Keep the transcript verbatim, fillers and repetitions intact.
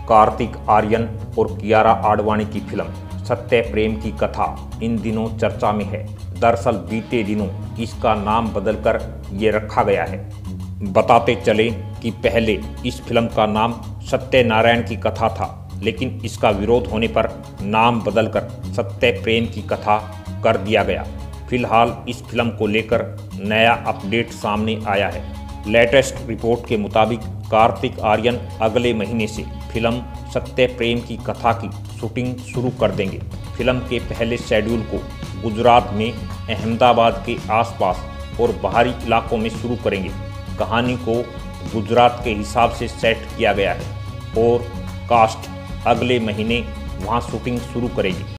कार्तिक आर्यन और कियारा आडवाणी की फिल्म सत्य प्रेम की कथा इन दिनों चर्चा में है। दरअसल बीते दिनों इसका नाम बदलकर ये रखा गया है। बताते चले कि पहले इस फिल्म का नाम सत्यनारायण की कथा था, लेकिन इसका विरोध होने पर नाम बदलकर सत्य प्रेम की कथा कर दिया गया। फिलहाल इस फिल्म को लेकर नया अपडेट सामने आया है। लेटेस्ट रिपोर्ट के मुताबिक कार्तिक आर्यन अगले महीने से फिल्म सत्य प्रेम की कथा की शूटिंग शुरू कर देंगे। फिल्म के पहले शेड्यूल को गुजरात में अहमदाबाद के आसपास और बाहरी इलाकों में शुरू करेंगे। कहानी को गुजरात के हिसाब से सेट किया गया है और कास्ट अगले महीने वहां शूटिंग शुरू करेगी।